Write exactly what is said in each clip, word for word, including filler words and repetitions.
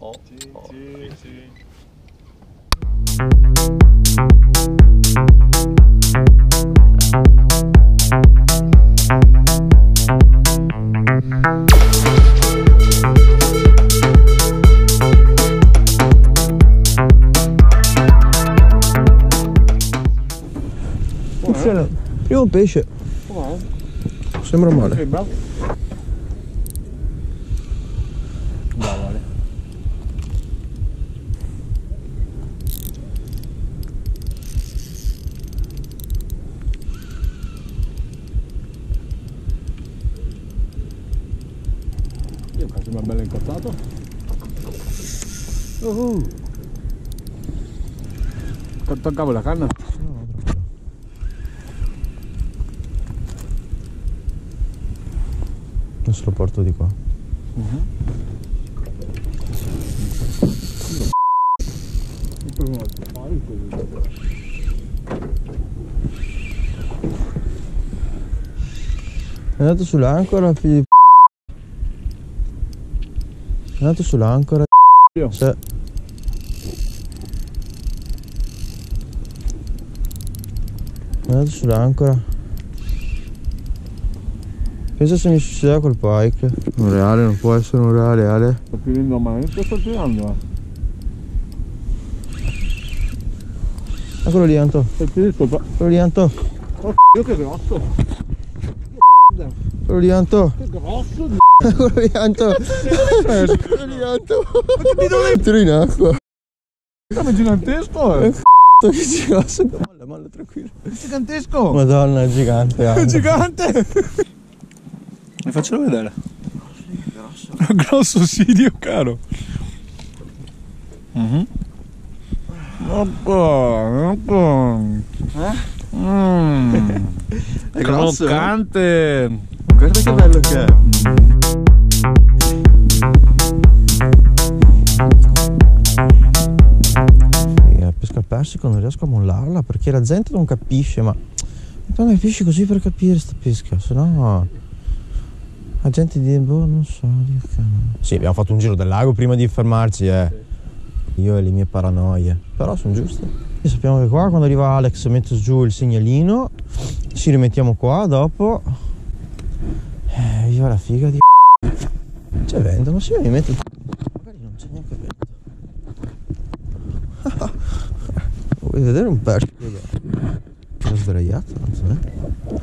oh, oh. Sì, sì. Funziona. Primo pesce. Com'è? Sembra male. Sembra? Bravo Ale. Io cazzo mi ha bello incazzato. Uh-huh. Toccavo la canna? Adesso lo porto di qua. Uh-huh. È andato sull'ancora, figlio di È andato sull'ancora. Io? Sì. È andato sull'ancora. Pensa se mi succedeva col pike. Un reale, non può essere un reale, Ale. Sto finendo male, che sto tirando? Eccolo lì, Anto. Quello Quello lì, Anto. oh, io che grosso! Quello lì, Anto. Che grosso! Quello lì, Anto. Quello lì, Anto. Tiro in acqua. È gigantesco! Eh. Che grosso. Molla, molla, tranquillo. È gigantesco! Madonna, è gigante. È Anto. gigante! Mi faccelo vedere. Grosso. Grosso sì, Dio caro. Mhm. Oppa, oppa. Eh? Mm. È grosso? Croccante. Guarda che bello che è. La pesca al persico non riesco a mollarla perché la gente non capisce, ma non capisci così per capire sta pesca, se no la gente dice, boh, non so. Sì, abbiamo fatto un giro del lago prima di fermarci, eh. Io e le mie paranoie, però sono giuste. E sappiamo che qua quando arriva Alex metto giù il segnalino, ci rimettiamo qua dopo. Eh, viva la figa di c'è vento, ma se io mi metto magari non c'è neanche vento. Vuoi vedere un pesce? L'ho sdraiato, non so.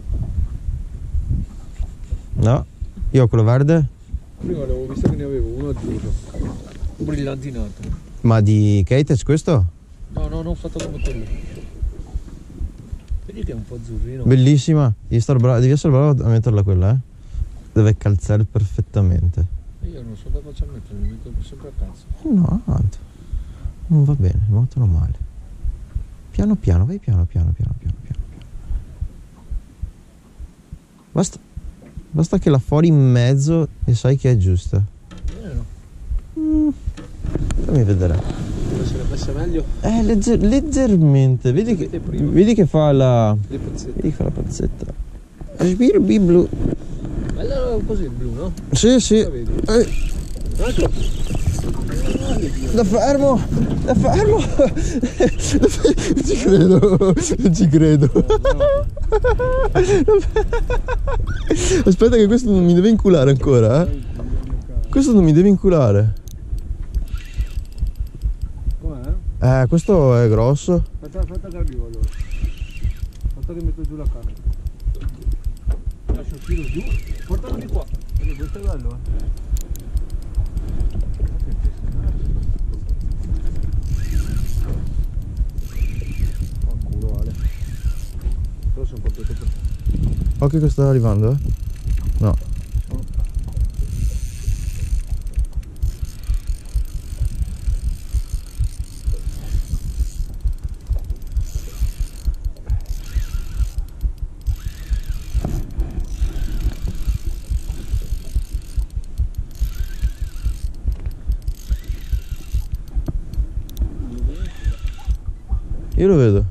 No, io ho quello verde. Prima avevo visto che ne avevo uno azzurro, un brillantinato. Ma di Keitech questo? No, no, non fatto come quello. Vedi che è un po' azzurrino. Bellissima, devi, star bra- devi essere bravo a metterla quella, eh. Deve calzare perfettamente. Io non so da cosa mettere, mi metto sempre a cazzo. No, tanto. Non va bene, molto male. Piano piano, vai piano piano piano piano piano. Basta. Basta che la fuori in mezzo e sai che è giusta. Vero? Mm. Fammi vedere. Deve essere messa meglio. Eh, legger- leggermente. Vedi che, vedi che fa la. Le pazzette. Vedi che fa la pazzetta. Sbirbi blu. Bello così il blu, no? Sì, sì. La vedi? Eh, Ecco. da fermo! Da fermo! Non ci credo! Non ci credo! Aspetta che questo non mi deve inculare ancora, eh? Questo non mi deve inculare. Com'è? Eh, questo è grosso. Aspetta, aspetta che arrivo allora. Aspetta che metto giù la canna. Lascio il filo giù. Portalo di qua. Perché questo è bello, eh. Occhio che sta arrivando, eh? No. Io lo vedo.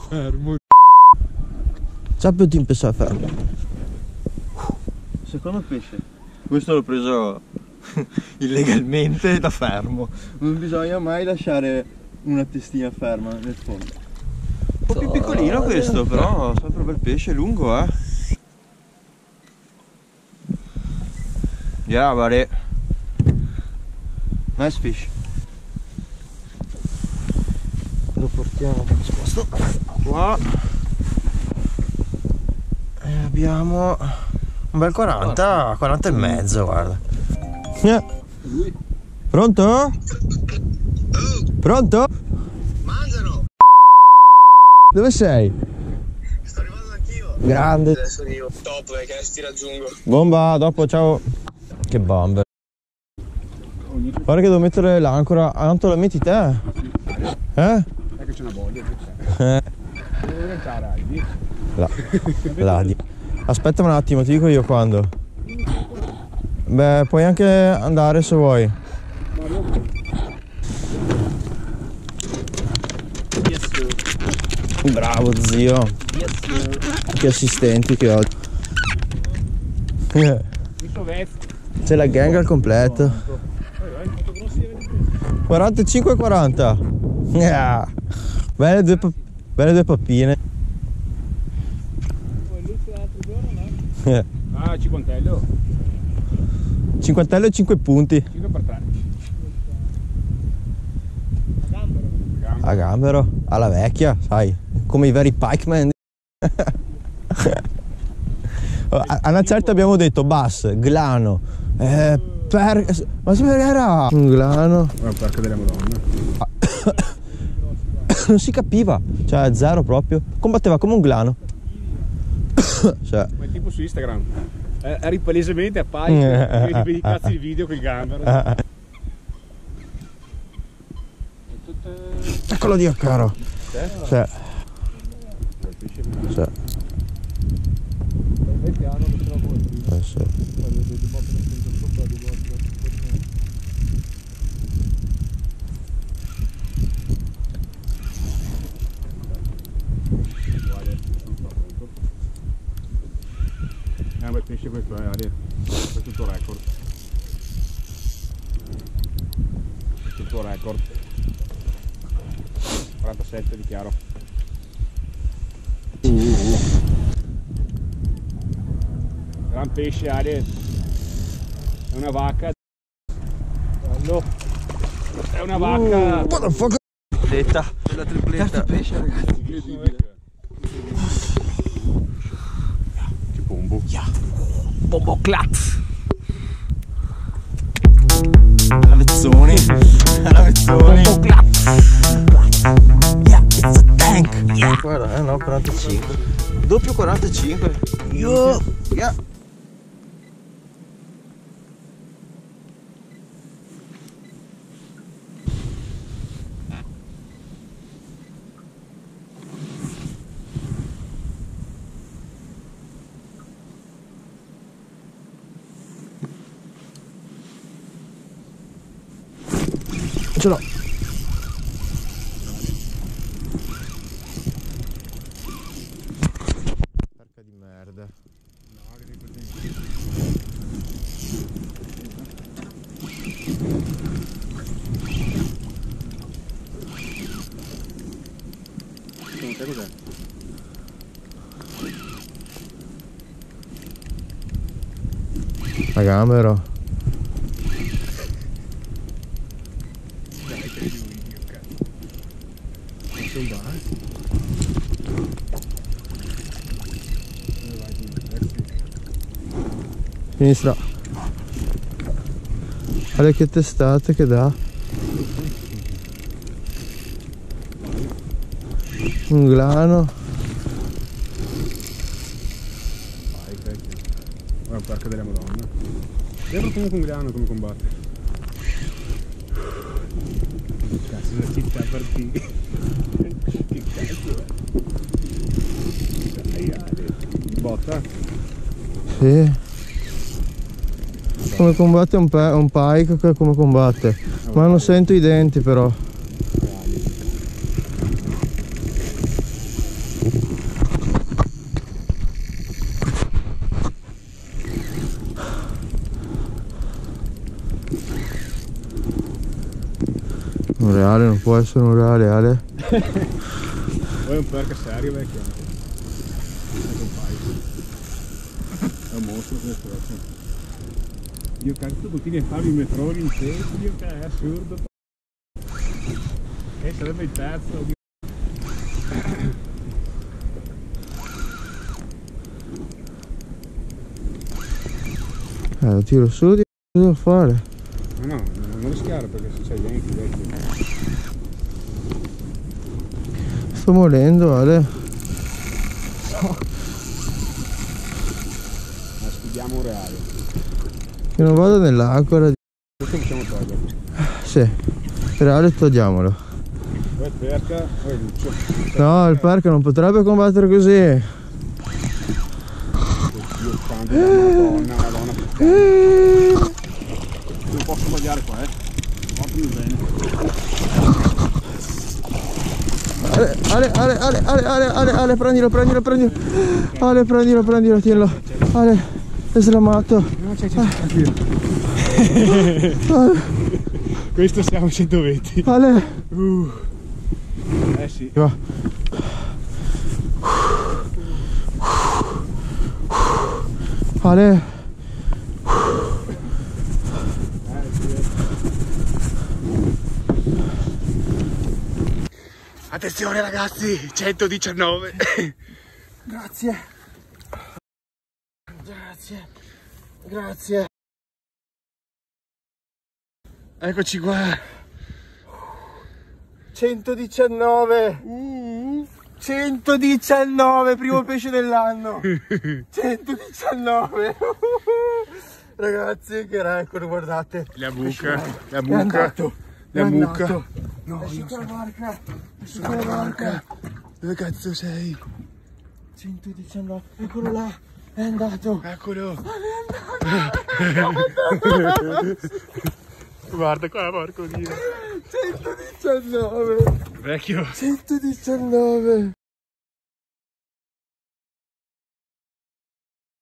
fermo. Sappi ti impessa fermo. Secondo pesce. Questo l'ho preso illegalmente da fermo. Non bisogna mai lasciare una testina ferma nel fondo. Un po' più piccolino questo, però sempre bel pesce lungo, eh. Yeah, buddy. Nice fish. Lo portiamo nascosto qua. E abbiamo un bel quaranta, quaranta e mezzo, guarda. Eh. Pronto? Pronto? Mangiano! Dove sei? Sto arrivando anch'io. Grande. Adesso io. Top, eh, che adesso ti raggiungo. Bomba, dopo, ciao. Che bomber. Guarda che devo mettere l'ancora. Ah, tanto la metti te? Eh? È che c'è una voglia. Eh. Devo diventare Heidi. Là. Là. di- Aspetta un attimo, ti dico io quando. Beh, puoi anche andare se vuoi. Bravo zio. Che assistenti che ho. C'è la gang al completo. quarantacinque e quaranta. Yeah. Belle due, pa- belle due pappine. Eh. Ah, cinquantello. Cinquantello e cinque punti. cinque per tre. A gambero, alla vecchia, sai, come i veri pikeman. A una certa abbiamo detto bass, glano, eh, per... ma se era un glano. Oh, perché delle madonne. Non si capiva, cioè zero proprio, combatteva come un glano. Cioè. Ma è tipo su Instagram. Eh, eri palesemente a pike, vedi i cazzi di video con il gambero. Eccolo Dio caro. Sì. Sì. Sì. Eh, sì. È un bel pesce questo, eh, Ari. Questo è il tuo record. Questo è il tuo record. quarantasette dichiaro. Uh, uh. Gran pesce, Ari. È una vacca. Bello. È una vacca. What the fuck? Tripletta. La tripletta. Pesce, ragazzi. Che bombo. Yeah. Bombo clat. Alla Vezzoni. Alla Vezzoni. Bombo clat. Yeah, it's a tank. Yeah. Guarda, eh no, quarantacinque. Doppio quarantacinque. Yo. Yeah. Ce l'ho. Porca di merda. Secondo te cos'è? La gambero. Sinistra. Guarda che testate che dà. Un glano. Guarda, porca delle madonne. Vedete comunque un grano come combatte. Cazzo, la città partita. Che cazzo è? Dai, Ale. Botta. Sì. Come combatte un, pe un pike, che come combatte. Ma non sento i denti però. Ale, non può essere un reale, Ale. Poi è un perca serio, vecchio. È un mostro questo, vecchio. Io cazzo continui a farmi i metroni in serio, che è assurdo. E sarebbe il terzo. Eh, lo tiro su, di cosa devo fare? No, no, non rischiare perché se c'è dentro, vecchio. Sto morendo, Ale. Ma studiamo un reale. Che non vado nell'acqua. Questo possiamo toglierlo. Sì, reale togliamolo. Poi perca, poi luccio. No, il perca non potrebbe combattere così. Dio santo, madonna, madonna. Non posso sbagliare qua, eh. Portami bene. Ale, Ale, Ale, Ale, Ale, Ale, Ale, Ale, prendilo, prendilo, prendilo. Ale, prendilo, prendilo, tienilo. Ale, è slamato. No, c'è, c'è, c'è, Ale, questo siamo a centoventi. Ale. Uh. Eh sì. Va. Ale. Attenzione ragazzi, centodiciannove. Grazie. Grazie. Grazie. Eccoci qua. centodiciannove. Uh. centodiciannove, primo pesce dell'anno. centodiciannove. Ragazzi, che record, guardate. La buca, la È buca, andato. la È buca. andato. No, Esci non con la so. barca. Esci con Sulla la barca. barca. Dove cazzo sei? centodiciannove. Eccolo là. È andato. Eccolo. Guarda qua, porco dio. centodiciannove. Vecchio. centodiciannove.